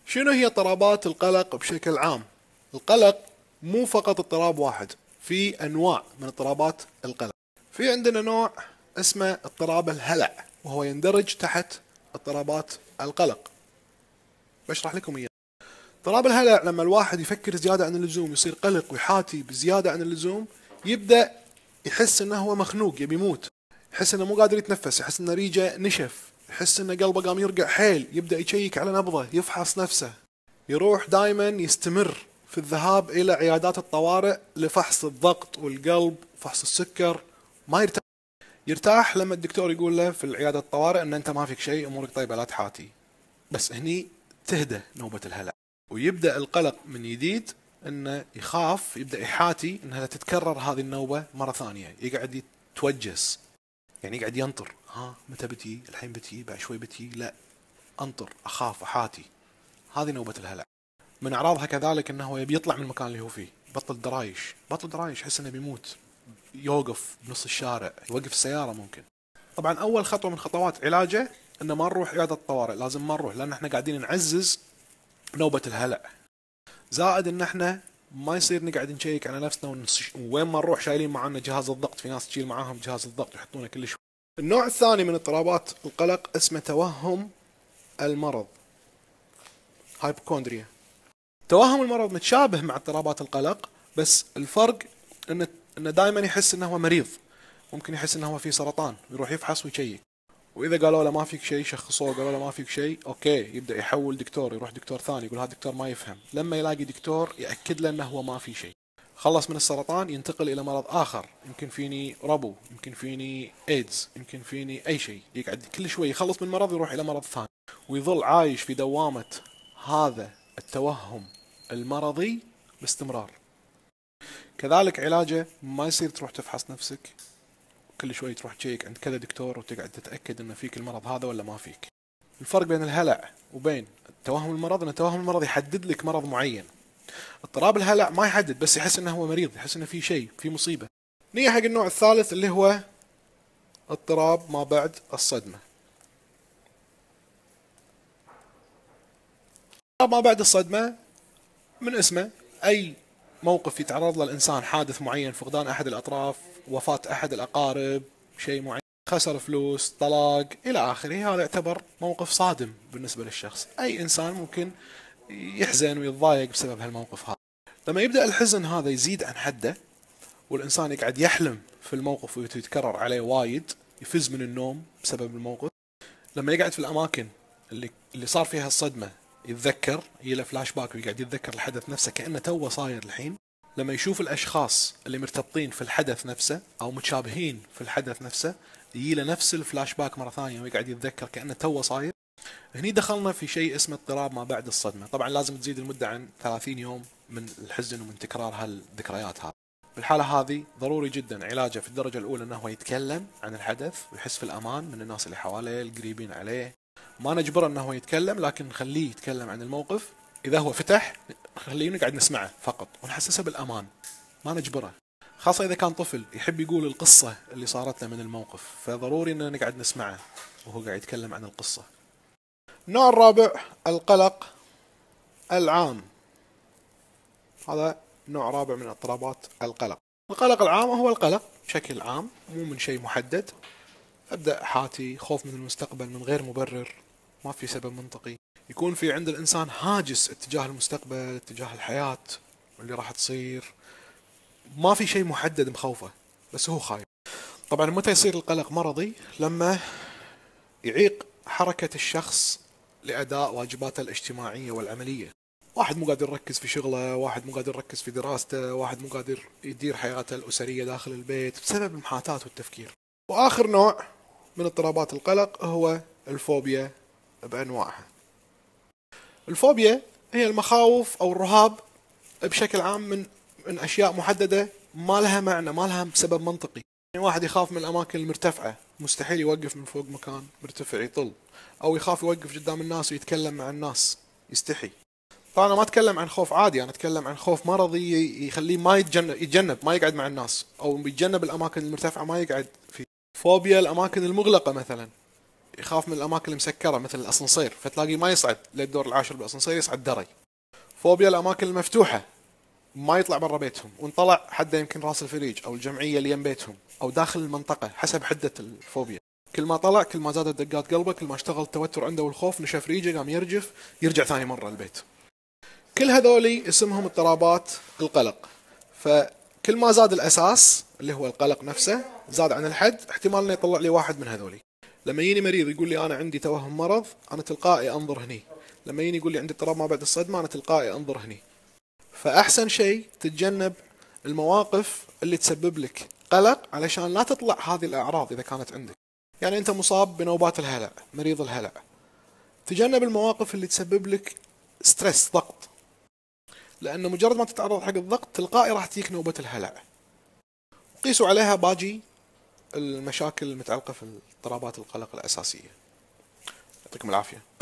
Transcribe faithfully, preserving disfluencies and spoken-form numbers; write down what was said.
شنو هي اضطرابات القلق بشكل عام؟ القلق مو فقط اضطراب واحد، في انواع من اضطرابات القلق. في عندنا نوع اسمه اضطراب الهلع، وهو يندرج تحت اضطرابات القلق. بشرح لكم اياه. اضطراب الهلع لما الواحد يفكر زيادة عن اللزوم، يصير قلق ويحاتي بزيادة عن اللزوم، يبدأ يحس انه هو مخنوق يبي يموت، يحس انه مو قادر يتنفس، يحس انه ريجه نشف، يحس انه قلبه قام يرقع حيل، يبدأ يشيك على نبضه، يفحص نفسه، يروح دائما يستمر في الذهاب الى عيادات الطوارئ لفحص الضغط والقلب وفحص السكر. ما يرتاح. يرتاح لما الدكتور يقول له في العيادة الطوارئ ان انت ما فيك شيء، امورك طيبة لا تحاتي. بس هني تهدى نوبة الهلع، ويبدأ القلق من جديد، انه يخاف، يبدأ يحاتي انها تتكرر هذه النوبة مرة ثانية، يقعد يتوجس، يعني يقعد ينطر، ها متى بتي؟ الحين بتي؟ بعد شوي بتي؟ لا، انطر، اخاف، احاتي. هذه نوبة الهلع. من اعراضها كذلك انه هو يبي يطلع من المكان اللي هو فيه، بطل درايش، بطل درايش، يحس انه بيموت، يوقف بنص الشارع، يوقف السيارة ممكن. طبعا اول خطوة من خطوات علاجه انه ما نروح عيادة الطوارئ، لازم ما نروح، لان احنا قاعدين نعزز نوبة الهلع. زائد ان احنا ما يصير نقعد نشيك على نفسنا ونش... وين ما نروح شايلين معنا جهاز الضغط، في ناس تشيل معاهم جهاز الضغط ويحطونه كل شوي. النوع الثاني من اضطرابات القلق اسمه توهم المرض، هايبوكوندريا. توهم المرض متشابه مع اضطرابات القلق، بس الفرق انه انه دائما يحس انه هو مريض، ممكن يحس انه هو فيه سرطان، يروح يفحص ويشيك، واذا قالوا له ما فيك شيء، شخصوه قالوا له ما فيك شيء، اوكي، يبدا يحول دكتور، يروح دكتور ثاني، يقول هذا الدكتور ما يفهم، لما يلاقي دكتور ياكد له انه هو ما في شيء. خلص من السرطان ينتقل الى مرض اخر، يمكن فيني ربو، يمكن فيني ايدز، يمكن فيني اي شيء، يقعد كل شوي يخلص من مرض يروح الى مرض ثاني، ويظل عايش في دوامة هذا التوهم المرضي باستمرار. كذلك علاجه ما يصير تروح تفحص نفسك كل شوي، تروح تشيك عند كذا دكتور وتقعد تتأكد ان فيك المرض هذا ولا ما فيك. الفرق بين الهلع وبين التوهم المرض ان التوهم المرض يحدد لك مرض معين، اضطراب الهلع ما يحدد، بس يحس انه هو مريض، يحس انه في شيء، في مصيبة. نيجي حق النوع الثالث اللي هو اضطراب ما بعد الصدمة. اضطراب ما بعد الصدمة من اسمه، اي موقف يتعرض له الانسان، حادث معين، فقدان احد الاطراف، وفاة احد الاقارب، شيء معين، خسر فلوس، طلاق الى اخره، هذا يعتبر موقف صادم بالنسبة للشخص. اي انسان ممكن يحزن ويتضايق بسبب هالموقف هذا. لما يبدأ الحزن هذا يزيد عن حده، والانسان يقعد يحلم في الموقف ويتكرر عليه وايد، يفز من النوم بسبب الموقف. لما يقعد في الاماكن اللي اللي صار فيها الصدمة يتذكر، يجي له فلاش باك ويقعد يتذكر الحدث نفسه كأنه توه صاير الحين. لما يشوف الاشخاص اللي مرتبطين في الحدث نفسه او متشابهين في الحدث نفسه، يجي له نفس الفلاش باك مرة ثانية ويقعد يتذكر كأنه توه صاير. هني دخلنا في شيء اسمه اضطراب ما بعد الصدمة. طبعا لازم تزيد المدة عن ثلاثين يوم من الحزن ومن تكرار هالذكريات هذه. بالحالة هذه ضروري جدا علاجه في الدرجة الأولى أنه هو يتكلم عن الحدث ويحس في الأمان من الناس اللي حواليه القريبين عليه. ما نجبره أنه هو يتكلم، لكن نخليه يتكلم عن الموقف. إذا هو فتح نخليه نقعد نسمعه فقط ونحسسه بالأمان، ما نجبره. خاصة إذا كان طفل يحب يقول القصة اللي صارت له من الموقف، فضروري أننا نقعد نسمعه وهو قاعد يتكلم عن القصة. النوع الرابع القلق العام. هذا نوع رابع من اضطرابات القلق. القلق العام هو القلق بشكل عام، مو من شيء محدد. أبدأ حاتي، خوف من المستقبل من غير مبرر، ما في سبب منطقي. يكون في عند الإنسان هاجس اتجاه المستقبل، اتجاه الحياة اللي راح تصير، ما في شيء محدد مخوفه، بس هو خايف. طبعا متى يصير القلق مرضي؟ لما يعيق حركة الشخص لأداء واجباته الاجتماعية والعملية. واحد مو قادر يركز في شغله، واحد مو قادر يركز في دراسته، واحد مو قادر يدير حياته الأسرية داخل البيت بسبب المحاتاة والتفكير. وآخر نوع من اضطرابات القلق هو الفوبيا بأنواعها. الفوبيا هي المخاوف أو الرهاب بشكل عام من من أشياء محددة، ما لها معنى، ما لها سبب منطقي. يعني واحد يخاف من الأماكن المرتفعة، مستحيل يوقف من فوق مكان مرتفع يطل، أو يخاف يوقف قدام الناس ويتكلم مع الناس، يستحي. طبعا أنا ما أتكلم عن خوف عادي، أنا أتكلم عن خوف مرضي يخليه ما يتجنب, يتجنب ما يقعد مع الناس، أو يتجنب الأماكن المرتفعة ما يقعد فيه. فوبيا الأماكن المغلقة مثلا، يخاف من الاماكن المسكره مثل الاسانسير، فتلاقيه ما يصعد للدور العاشر بالاسانسير، يصعد دري. فوبيا الاماكن المفتوحه، ما يطلع برا بيتهم، وان طلع حده يمكن راس الفريج او الجمعيه اللي يم بيتهم او داخل المنطقه حسب حده الفوبيا. كل ما طلع كل ما زادت دقات قلبه، كل ما اشتغل التوتر عنده والخوف، نشف ريجه، قام يرجف، يرجع ثاني مره البيت. كل هذولي اسمهم اضطرابات القلق. فكل ما زاد الاساس اللي هو القلق نفسه زاد عن الحد، احتمال انه يطلع لي واحد من هذولي. لما يجيني مريض يقول لي انا عندي توهم مرض، انا تلقائي انظر هني. لما يجيني يقول لي عندي اضطراب ما بعد الصدمه، انا تلقائي انظر هني. فاحسن شيء تتجنب المواقف اللي تسبب لك قلق علشان لا تطلع هذه الاعراض اذا كانت عندك. يعني انت مصاب بنوبات الهلع، مريض الهلع، تجنب المواقف اللي تسبب لك ستريس، ضغط، لانه مجرد ما تتعرض حق الضغط تلقائي راح تجيك نوبة الهلع. قيسوا عليها باجي المشاكل المتعلقة في اضطرابات القلق الاساسية. يعطيكم العافية.